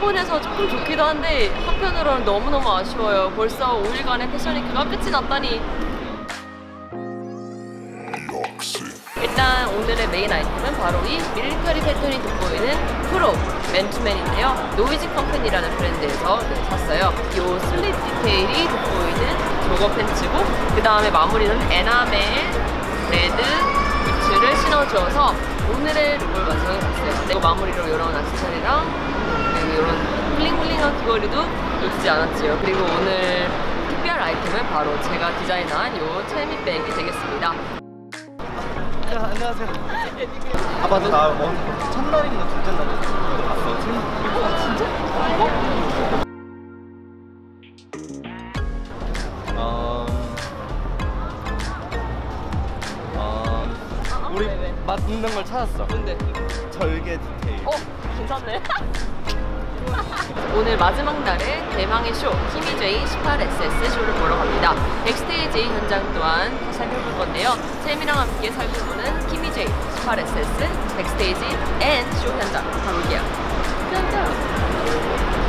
충분해서 조금 좋기도 한데 한편으로는 너무너무 아쉬워요. 벌써 5일간의 패션위크가 끝이 났다니. 일단 오늘의 메인 아이템은 바로 이 밀리터리 패턴이 돋보이는 프로 맨투맨인데요. 노이즈 컴퍼니라는 브랜드에서 샀어요. 이 슬릿 디테일이 돋보이는 조거 팬츠고, 그 다음에 마무리는 에나멜 레드 부츠를 신어주어서 오늘의 룩을 완성해봤어요. 그리고 마무리로 이런 액세서리랑 그리고 이런 블링블링한 귀걸이도 놓치지 않았지요. 그리고 오늘 특별 아이템은 바로 제가 디자인한 이 첼미백이 되겠습니다. 안녕하세요. 아 맞아, 나 첫날인가 둘째 날에 이거 봤어. 진짜? 우리 맞는 걸 찾았어. 뭔데? 절개 디테일. 괜찮네. 오늘 마지막 날의 대망의 쇼 키미제이 18SS 쇼를 보러 갑니다. 백스테이지 현장 또한 살펴볼 건데요. 쌤이랑 함께 살펴보는 키미제이 18SS 백스테이지 앤 쇼 현장 가볼게요. 짠짠.